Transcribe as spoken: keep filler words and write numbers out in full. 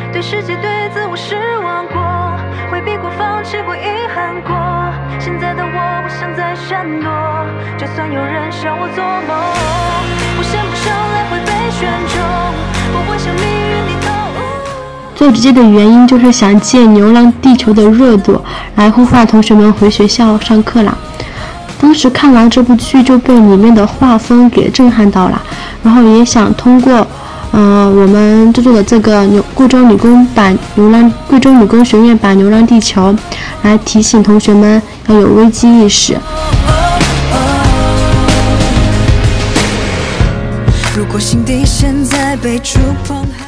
对世界对自我失望过，回避过放弃过遗憾过，现在的我不想再闪躲，就算有人笑我做梦，不声不声来回被选中，不会向命运低头。 做这些的原因就是想借《流浪地球》的热度来呼唤同学们回学校上课啦。当时看完这部剧就被里面的画风给震撼到了，然后也想通过呃我们制作的这个贵州理工版流浪贵州理工学院版《流浪地球》来提醒同学们要有危机意识。 如果心底现在被触碰。